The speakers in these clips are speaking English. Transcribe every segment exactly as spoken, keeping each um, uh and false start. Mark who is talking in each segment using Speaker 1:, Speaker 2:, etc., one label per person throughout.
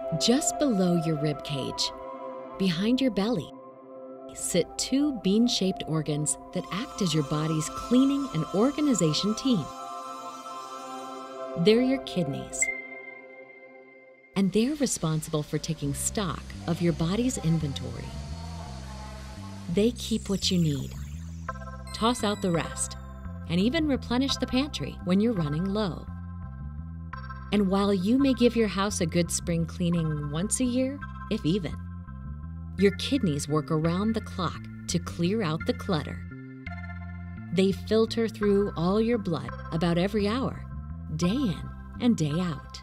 Speaker 1: Just below your rib cage, behind your belly, sit two bean-shaped organs that act as your body's cleaning and organization team. They're your kidneys, and they're responsible for taking stock of your body's inventory. They keep what you need, toss out the rest, and even replenish the pantry when you're running low. And while you may give your house a good spring cleaning once a year, if even, your kidneys work around the clock to clear out the clutter. They filter through all your blood about every hour, day in and day out.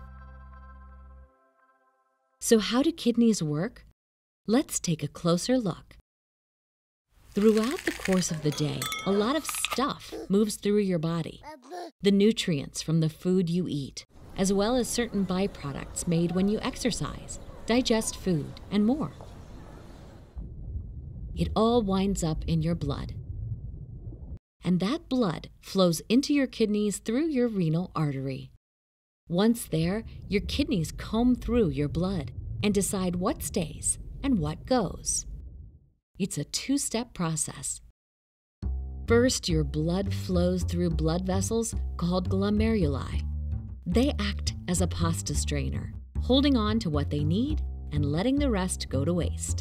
Speaker 1: So how do kidneys work? Let's take a closer look. Throughout the course of the day, a lot of stuff moves through your body. The nutrients from the food you eat, as well as certain byproducts made when you exercise, digest food, and more. It all winds up in your blood. And that blood flows into your kidneys through your renal artery. Once there, your kidneys comb through your blood and decide what stays and what goes. It's a two-step process. First, your blood flows through blood vessels called glomeruli. They act as a pasta strainer, holding on to what they need and letting the rest go to waste.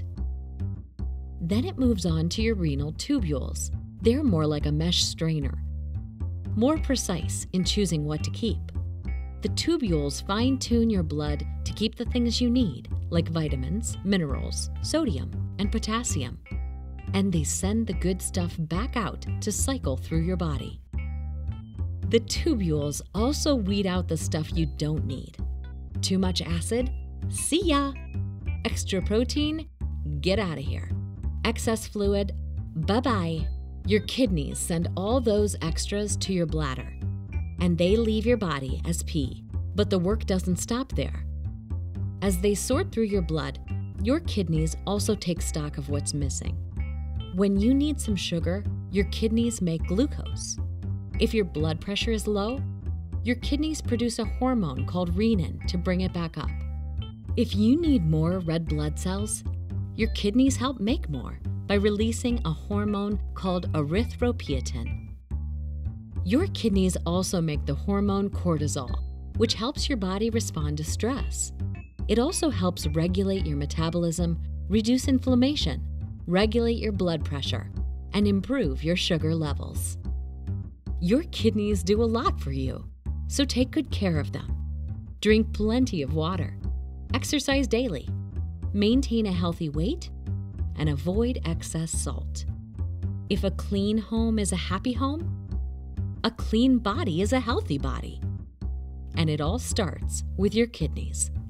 Speaker 1: Then it moves on to your renal tubules. They're more like a mesh strainer, more precise in choosing what to keep. The tubules fine-tune your blood to keep the things you need, like vitamins, minerals, sodium, and potassium. And they send the good stuff back out to cycle through your body. The tubules also weed out the stuff you don't need. Too much acid? See ya! Extra protein? Get out of here. Excess fluid? Bye-bye. Your kidneys send all those extras to your bladder, and they leave your body as pee. But the work doesn't stop there. As they sort through your blood, your kidneys also take stock of what's missing. When you need some sugar, your kidneys make glucose. If your blood pressure is low, your kidneys produce a hormone called renin to bring it back up. If you need more red blood cells, your kidneys help make more by releasing a hormone called erythropoietin. Your kidneys also make the hormone cortisol, which helps your body respond to stress. It also helps regulate your metabolism, reduce inflammation, regulate your blood pressure, and improve your sugar levels. Your kidneys do a lot for you, so take good care of them. Drink plenty of water, exercise daily, maintain a healthy weight, and avoid excess salt. If a clean home is a happy home, a clean body is a healthy body. And it all starts with your kidneys.